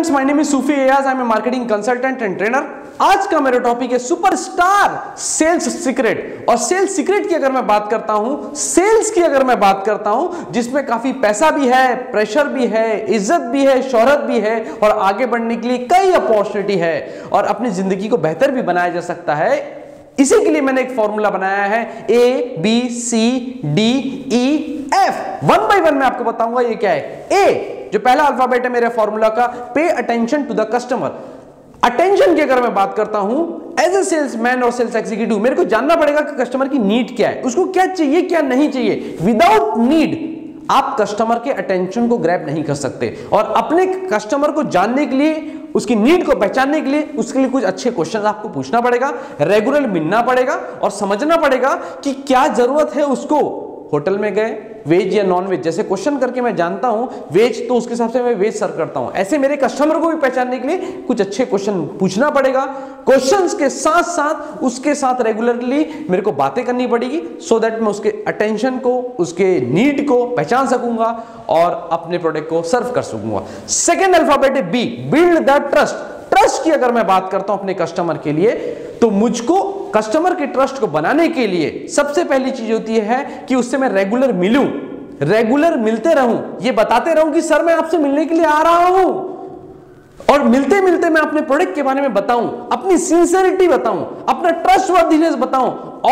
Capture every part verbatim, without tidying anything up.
Friends, my name is Sufi Ayaz, I am a marketing consultant and trainer. आज का मेरा topic है सुपरस्टार सेल्स सीक्रेट। और सेल्स सीक्रेट की अगर मैं बात करता हूं, सेल्स की अगर मैं बात करता हूं, जिसमें काफी पैसा भी है, प्रेशर भी है, इज्जत भी है, शोहरत भी है और आगे बढ़ने के लिए कई अपॉर्चुनिटी है और अपनी जिंदगी को बेहतर भी बनाया जा सकता है। इसी के लिए मैंने एक फॉर्मूला बनाया है A B C D E F. One by one मैं आपको बताऊंगा ये क्या है। ए जो पहला अल्फाबेट है मेरे फॉर्मूला का, pay attention to the customer. Attention की अगर मैं बात करता हूं, एज ए सेल्समैन और सेल्स एग्जीक्यूटिव मेरे को जानना पड़ेगा कि कस्टमर की नीड क्या है, उसको क्या चाहिए क्या नहीं चाहिए। विदाउट नीड आप कस्टमर के अटेंशन को ग्रैब नहीं कर सकते और अपने कस्टमर को जानने के लिए, उसकी नीड को पहचानने के लिए उसके लिए कुछ अच्छे क्वेश्चन आपको पूछना पड़ेगा, रेगुलर मिलना पड़ेगा और समझना पड़ेगा कि क्या जरूरत है उसको। होटल में गए, वेज या नॉन वेज, जैसे क्वेश्चन करके मैं जानता हूं वेज तो उसके हिसाब से मैं वेज सर्व करता हूं। ऐसे मेरे कस्टमर को भी पहचानने के लिए कुछ अच्छे क्वेश्चन पूछना पड़ेगा। क्वेश्चंस के साथ साथ उसके साथ रेगुलरली मेरे को बातें करनी पड़ेगी, सो दैट मैं उसके अटेंशन को, उसके नीड को पहचान सकूंगा और अपने प्रोडक्ट को सर्व कर सकूंगा। सेकेंड अल्फाबेट है B, build the trust. Trust की अगर मैं बात करता हूं अपने कस्टमर के लिए, तो मुझको कस्टमर के ट्रस्ट को बनाने के लिए सबसे पहली चीज होती है कि उससे मैं रेगुलर मिलूं, रेगुलर मिलते रहूं, ये बताते रहूं कि सर मैं आपसे मिलने के लिए आ रहा हूं, और मिलते मिलते मैं अपने प्रोडक्ट के बारे में बताऊं, अपनी सिंसियरिटी बताऊं, अपना ट्रस्टवर्दीनेस बताऊं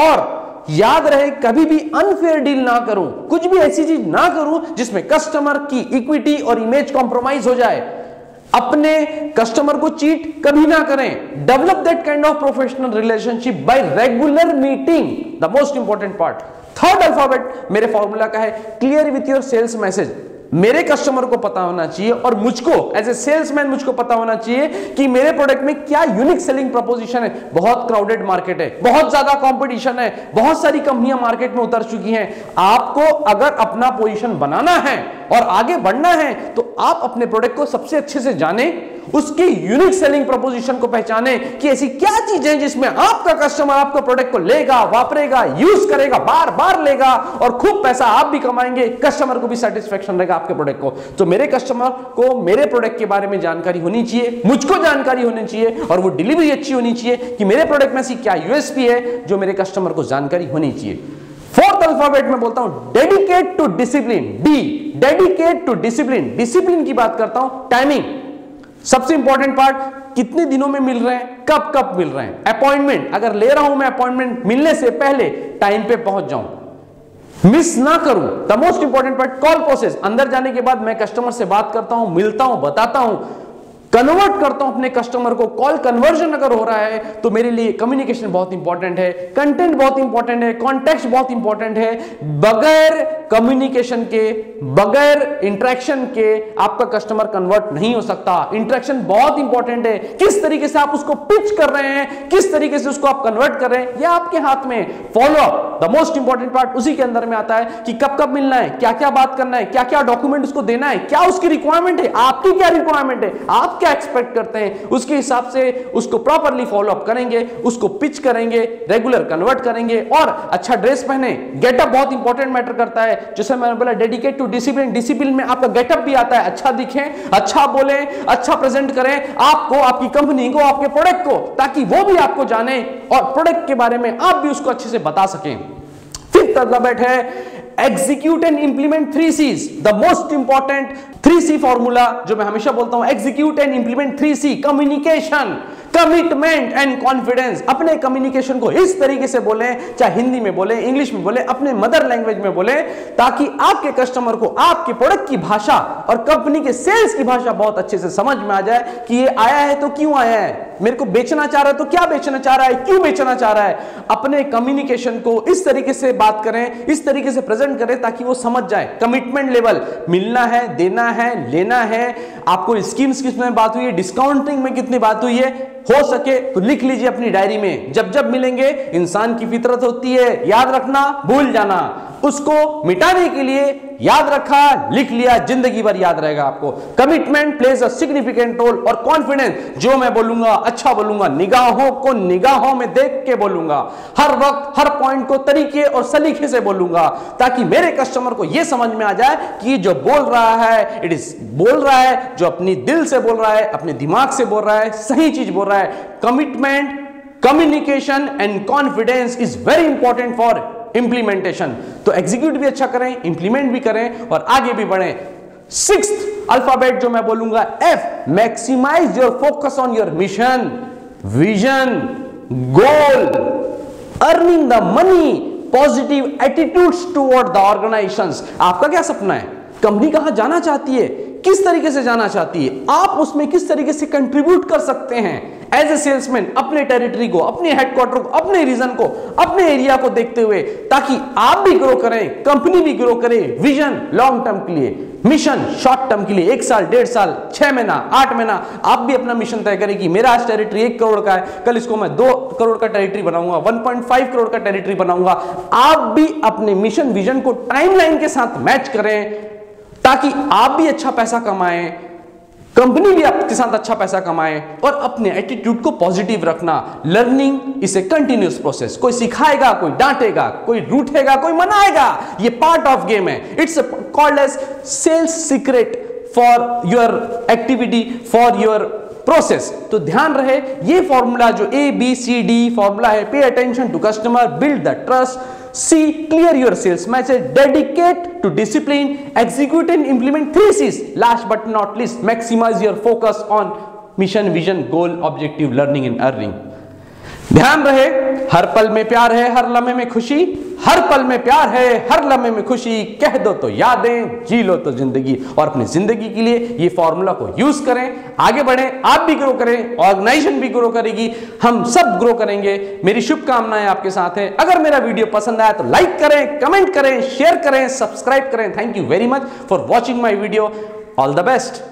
और याद रहे कभी भी अनफेयर डील ना करूं, कुछ भी ऐसी चीज ना करूं जिसमें कस्टमर की इक्विटी और इमेज कॉम्प्रोमाइज हो जाए। अपने कस्टमर को चीट कभी ना करें। Develop that kind of professional relationship by regular meeting, the most important part. Third alphabet मेरे फॉर्मूला का है clear with your sales message. मेरे कस्टमर को पता होना चाहिए और मुझको एज ए सेल्समैन मुझको पता होना चाहिए कि मेरे प्रोडक्ट में क्या यूनिक सेलिंग प्रपोजिशन है। बहुत क्राउडेड मार्केट है, बहुत ज्यादा कंपटीशन है, बहुत सारी कंपनियां मार्केट में उतर चुकी हैं। आपको अगर अपना पोजीशन बनाना है और आगे बढ़ना है तो आप अपने प्रोडक्ट को सबसे अच्छे से जाने, उसकी यूनिक सेलिंग प्रपोजिशन को पहचाने कि ऐसी क्या चीजें जिसमें आपका कस्टमर आपका प्रोडक्ट को लेगा, वापरेगा, यूज करेगा, बार बार लेगा और खूब पैसा आप भी कमाएंगे, कस्टमर को भी सेटिस्फेक्शन रहेगा आपके प्रोडक्ट को। तो मेरे कस्टमर को मेरे प्रोडक्ट के बारे में जानकारी होनी चाहिए, मुझको जानकारी होनी चाहिए और वो डिलीवरी अच्छी होनी चाहिए कि मेरे प्रोडक्ट में ऐसी क्या यूएसपी है जो मेरे कस्टमर को जानकारी होनी चाहिए। फोर्थ अल्फाबेट में बोलता हूं dedicate to discipline, D, dedicate to discipline. Discipline की बात करता हूं, टाइमिंग सबसे इंपॉर्टेंट पार्ट। कितने दिनों में मिल रहे हैं, कब कब मिल रहे हैं। अपॉइंटमेंट अगर ले रहा हूं मैं, अपॉइंटमेंट मिलने से पहले टाइम पे पहुंच जाऊं, मिस ना करूं। The most important part call process. अंदर जाने के बाद मैं कस्टमर से बात करता हूं, मिलता हूं, बताता हूं, कन्वर्ट करता हूं अपने कस्टमर को। कॉल कन्वर्जन अगर हो रहा है तो मेरे लिए कम्युनिकेशन बहुत इंपॉर्टेंट है, कंटेंट बहुत इंपॉर्टेंट है, कॉन्टेक्स्ट बहुत इंपॉर्टेंट है। बगैर कम्युनिकेशन के, बगैर इंटरेक्शन के आपका कस्टमर कन्वर्ट नहीं हो सकता। इंटरेक्शन बहुत इंपॉर्टेंट है। किस तरीके से आप उसको पिच कर रहे हैं, किस तरीके से उसको आप कन्वर्ट कर रहे हैं, यह आपके हाथ में। Follow up the most important part उसी के अंदर में आता है कि कब कब मिलना है, क्या क्या बात करना है, क्या क्या डॉक्यूमेंट उसको देना है, क्या उसकी रिक्वायरमेंट है, आपकी क्या रिक्वायरमेंट है, आप क्या एक्सपेक्ट करते हैं, उसके हिसाब से उसको प्रॉपर्ली फॉलो अप करेंगे, उसको पिच करेंगे, रेगुलर कन्वर्ट करेंगे। और अच्छा ड्रेस पहने, गेटअप बहुत इंपॉर्टेंट मैटर करता है। जैसे मैंने बोला डेडिकेट टू डिसिप्लिन, डिसिप्लिन में आपका गेटअप भी आता है। अच्छा दिखें, अच्छा बोले, अच्छा प्रेजेंट करें आपको, आपकी कंपनी को, आपके प्रोडक्ट को, ताकि वो भी आपको जाने और प्रोडक्ट के बारे में आप भी उसको अच्छे से बता सकें। फिफ्थ अल्फाबेट है execute and implement three Cs, the most important three C formula जो मैं हमेशा बोलता हूं। Execute and implement three C, communication, commitment and confidence. अपने कम्युनिकेशन को इस तरीके से बोले, चाहे हिंदी में बोले, इंग्लिश में बोले, अपने मदर लैंग्वेज में बोले, ताकि आपके कस्टमर को आपके प्रोडक्ट की भाषा और कंपनी के सेल्स की भाषा बहुत अच्छे से समझ में आ जाए कि ये आया है तो क्यों आया है, मेरे को बेचना चाह रहा है तो क्या बेचना चाह रहा है, क्यों बेचना चाह रहा है। अपने कम्युनिकेशन को इस तरीके से बात करें, इस तरीके से प्रेजेंट करें ताकि वो समझ जाए। कमिटमेंट लेवल, मिलना है, देना है, लेना है, आपको स्कीम्स किसमें बात हुई है, डिस्काउंटिंग में कितनी बात हुई है, हो सके तो लिख लीजिए अपनी डायरी में। जब जब मिलेंगे, इंसान की फितरत होती है याद रखना, भूल जाना। उसको मिटाने के लिए याद रखा, लिख लिया, जिंदगी भर याद रहेगा आपको। Commitment plays a significant role और कॉन्फिडेंस, जो मैं बोलूंगा अच्छा बोलूंगा, निगाहों को निगाहों में देख के बोलूंगा, हर वक्त हर पॉइंट को तरीके और सलीके से बोलूंगा, ताकि मेरे कस्टमर को यह समझ में आ जाए कि जो बोल रहा है इट इज बोल रहा है, जो अपनी दिल से बोल रहा है, अपने दिमाग से बोल रहा है, सही चीज बोल रहा है। Commitment, communication and confidence is very important for implementation. तो एग्जीक्यूट भी अच्छा करें, इंप्लीमेंट भी करें और आगे भी बढ़ें। सिक्स्थ अल्फाबेट जो मैं बोलूंगा F, maximise your focus on your mission, vision, goal, earning the money, positive attitudes toward the organisations. आपका क्या सपना है? कंपनी कहां जाना चाहती है, किस तरीके से जाना चाहती है, आप उसमें किस तरीके से कंट्रीब्यूट कर सकते हैं एज ए सेल्समैन, अपने टेरिटरी को, अपने हेडक्वार्टर को, अपने रीजन को, अपने एरिया को देखते हुए, ताकि आप भी ग्रो करें, कंपनी भी ग्रो करे। विजन लॉन्ग टर्म के लिए, मिशन शॉर्ट टर्म के लिए, एक साल, डेढ़ साल, छह महीना, आठ महीना, आप भी अपना मिशन तय करें कि मेरा आज टेरिटरी एक करोड़ का है, कल इसको मैं दो करोड़ का टेरिटरी बनाऊंगा, वन पॉइंट फाइव करोड़ का टेरिटरी बनाऊंगा। आप भी अपने मिशन विजन को टाइमलाइन के साथ मैच करें, ताकि आप भी अच्छा पैसा कमाएं, कंपनी भी आपके साथ अच्छा पैसा कमाए, और अपने एटीट्यूड को पॉजिटिव रखना। Learning is a continuous process. कोई सिखाएगा, कोई डांटेगा, कोई रूठेगा, कोई मनाएगा, ये पार्ट ऑफ गेम है। It's called as sales secret for your activity, for your process. तो ध्यान रहे, ये फॉर्मूला जो A B C D formula है, pay attention to customer, build the trust, C, clear your sales message, dedicate to discipline, execute and implement three C's. Last but not least, maximize your focus on mission, vision, goal, objective, learning and earning. ध्यान रहे, हर पल में प्यार है, हर लम्हे में खुशी, हर पल में प्यार है, हर लम्हे में खुशी, कह दो तो यादें, जी लो तो जिंदगी। और अपनी जिंदगी के लिए ये फॉर्मूला को यूज करें, आगे बढ़ें, आप भी ग्रो करें, ऑर्गेनाइजेशन भी ग्रो करेगी, हम सब ग्रो करेंगे। मेरी शुभकामनाएं आपके साथ है। अगर मेरा वीडियो पसंद आया तो लाइक करें, कमेंट करें, शेयर करें, सब्सक्राइब करें। Thank you very much for watching my video. All the best.